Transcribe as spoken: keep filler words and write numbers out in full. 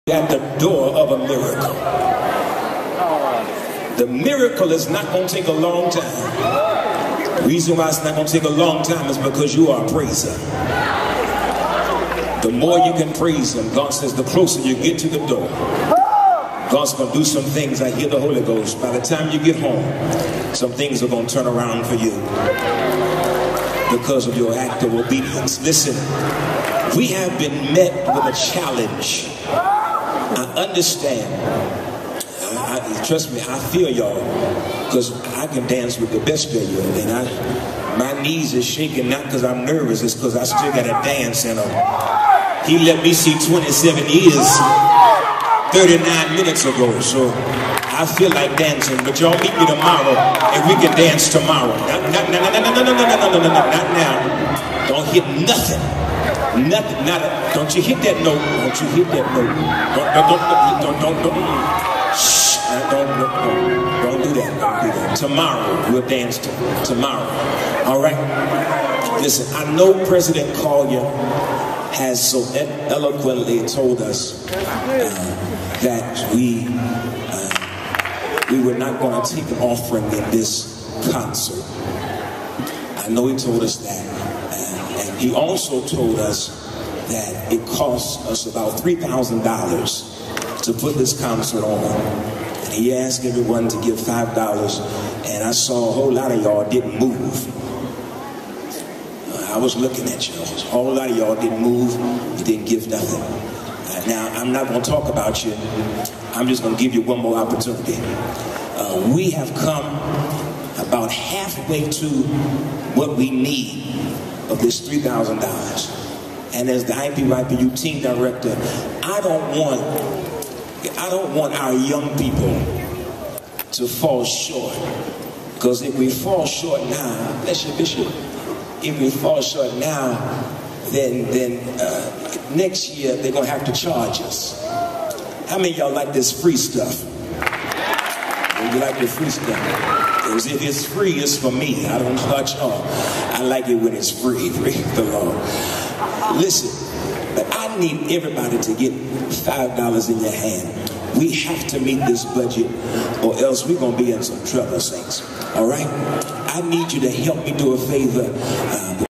At the door of a miracle. The miracle is not going to take a long time. The reason why it's not going to take a long time is because you are a praiser. The more you can praise him, God says the closer you get to the door. God's going to do some things. I hear the Holy Ghost. By the time you get home, some things are going to turn around for you because of your act of obedience. Listen, we have been met with a challenge. I understand. I, I, trust me, I feel y'all, because I can dance with the best of you, and I, my knees are shaking not because I'm nervous, it's because I still got a dance in them. He let me see twenty-seven years, thirty-nine minutes ago, so I feel like dancing. But y'all meet me tomorrow, and we can dance tomorrow. Not, not, not, not, not, not, not, not, not, not, not now. Don't hit nothing. Nothing, not a, don't you hit that note. Don't you hit that note. Don't, don't, don't, don't, don't, don't. Shh, don't, don't, don't, don't do that. Don't do that. Tomorrow, we'll dance to, tomorrow. All right? Listen, I know President Collier has so eloquently told us uh, that we, uh, we were not going to take an offering in this concert. I know he told us that. He also told us that it cost us about three thousand dollars to put this concert on. And he asked everyone to give five dollars, and I saw a whole lot of y'all didn't move. I was looking at you. A whole lot of y'all didn't move. You didn't give nothing. Uh, now, I'm not going to talk about you. I'm just going to give you one more opportunity. Uh, we have come about halfway to what we need of this three thousand dollars. And as the I P Y P U team director, I don't want I don't want our young people to fall short. Because if we fall short now, bless you, Bishop, if we fall short now, then then uh, next year they're gonna have to charge us. How many of y'all like this free stuff? You like the free stuff? Because if it's free, it's for me. I don't charge y'all. I like it when it's free. Praise the Lord. Listen, but I need everybody to get five dollars in your hand. We have to meet this budget, or else we're going to be in some trouble, saints. All right? I need you to help me do a favor. Uh,